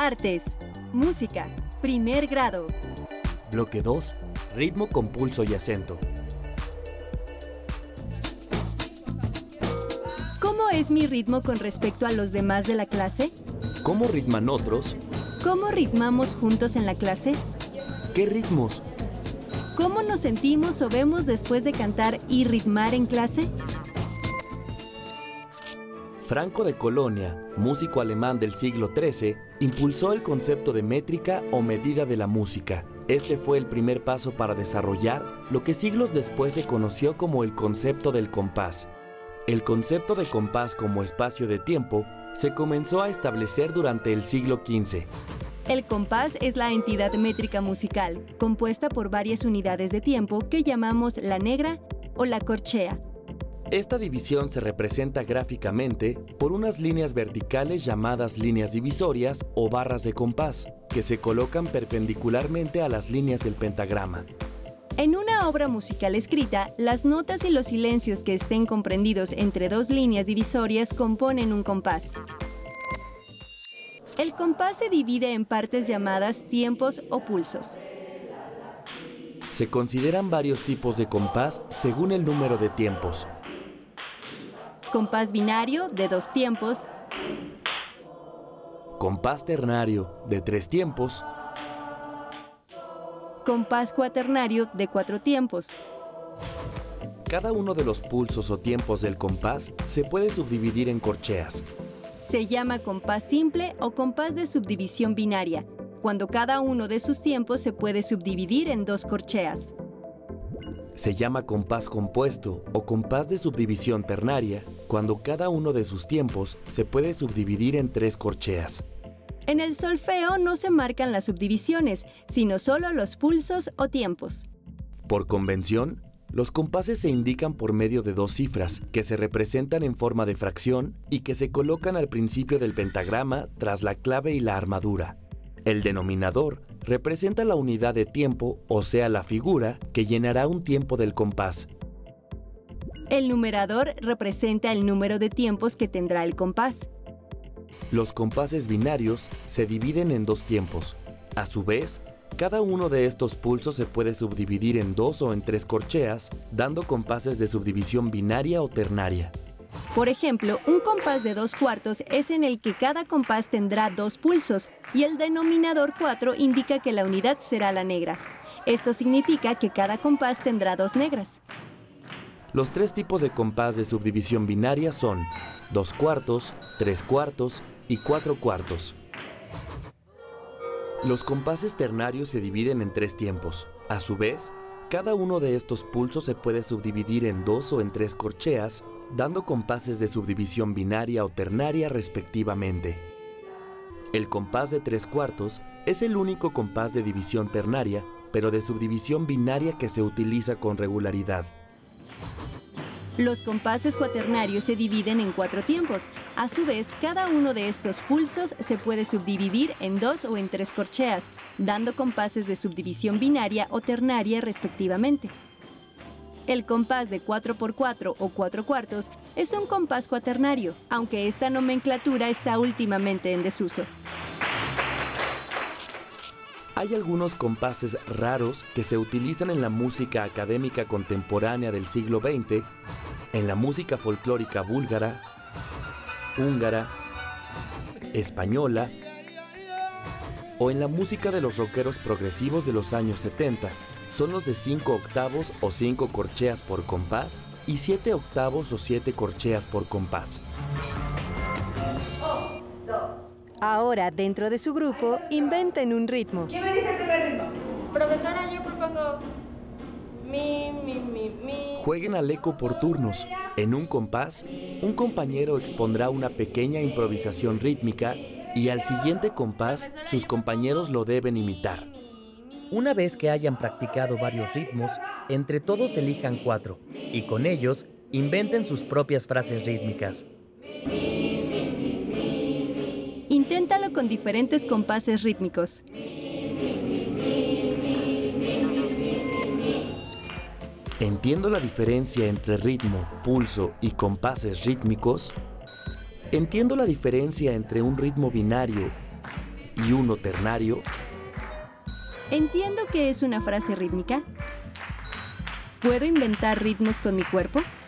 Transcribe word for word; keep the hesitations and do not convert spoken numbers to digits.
Artes. Música. Primer grado. Bloque dos. Ritmo con pulso y acento. ¿Cómo es mi ritmo con respecto a los demás de la clase? ¿Cómo ritman otros? ¿Cómo ritmamos juntos en la clase? ¿Qué ritmos? ¿Cómo nos sentimos o vemos después de cantar y ritmar en clase? Franco de Colonia, músico alemán del siglo trece, impulsó el concepto de métrica o medida de la música. Este fue el primer paso para desarrollar lo que siglos después se conoció como el concepto del compás. El concepto de compás como espacio de tiempo se comenzó a establecer durante el siglo quince. El compás es la entidad métrica musical, compuesta por varias unidades de tiempo que llamamos la negra o la corchea. Esta división se representa gráficamente por unas líneas verticales llamadas líneas divisorias o barras de compás, que se colocan perpendicularmente a las líneas del pentagrama. En una obra musical escrita, las notas y los silencios que estén comprendidos entre dos líneas divisorias componen un compás. El compás se divide en partes llamadas tiempos o pulsos. Se consideran varios tipos de compás según el número de tiempos. Compás binario, de dos tiempos. Compás ternario, de tres tiempos. Compás cuaternario, de cuatro tiempos. Cada uno de los pulsos o tiempos del compás se puede subdividir en corcheas. Se llama compás simple o compás de subdivisión binaria, cuando cada uno de sus tiempos se puede subdividir en dos corcheas. Se llama compás compuesto o compás de subdivisión ternaria, cuando cada uno de sus tiempos se puede subdividir en tres corcheas. En el solfeo no se marcan las subdivisiones, sino solo los pulsos o tiempos. Por convención, los compases se indican por medio de dos cifras, que se representan en forma de fracción y que se colocan al principio del pentagrama tras la clave y la armadura. El denominador representa la unidad de tiempo, o sea, la figura que llenará un tiempo del compás. El numerador representa el número de tiempos que tendrá el compás. Los compases binarios se dividen en dos tiempos. A su vez, cada uno de estos pulsos se puede subdividir en dos o en tres corcheas, dando compases de subdivisión binaria o ternaria. Por ejemplo, un compás de dos cuartos es en el que cada compás tendrá dos pulsos y el denominador cuatro indica que la unidad será la negra. Esto significa que cada compás tendrá dos negras. Los tres tipos de compás de subdivisión binaria son dos cuartos, tres cuartos y cuatro cuartos. Los compases ternarios se dividen en tres tiempos. A su vez, cada uno de estos pulsos se puede subdividir en dos o en tres corcheas, dando compases de subdivisión binaria o ternaria respectivamente. El compás de tres cuartos es el único compás de división ternaria, pero de subdivisión binaria que se utiliza con regularidad. Los compases cuaternarios se dividen en cuatro tiempos. A su vez, cada uno de estos pulsos se puede subdividir en dos o en tres corcheas, dando compases de subdivisión binaria o ternaria respectivamente. El compás de cuatro por cuatro o cuatro cuartos es un compás cuaternario, aunque esta nomenclatura está últimamente en desuso. Hay algunos compases raros que se utilizan en la música académica contemporánea del siglo veinte, en la música folclórica búlgara, húngara, española o en la música de los rockeros progresivos de los años setenta. Son los de cinco octavos o cinco corcheas por compás y siete octavos o siete corcheas por compás. Ahora, dentro de su grupo, inventen un ritmo. ¿Quién me dice el primer ritmo? Profesora, yo propongo mi, mi, mi, mi. Jueguen al eco por turnos. En un compás, un compañero expondrá una pequeña improvisación rítmica y al siguiente compás, sus compañeros lo deben imitar. Una vez que hayan practicado varios ritmos, entre todos elijan cuatro y con ellos inventen sus propias frases rítmicas. Inténtalo con diferentes compases rítmicos. ¿Entiendo la diferencia entre ritmo, pulso y compases rítmicos? ¿Entiendo la diferencia entre un ritmo binario y uno ternario? Entiendo que es una frase rítmica. ¿Puedo inventar ritmos con mi cuerpo?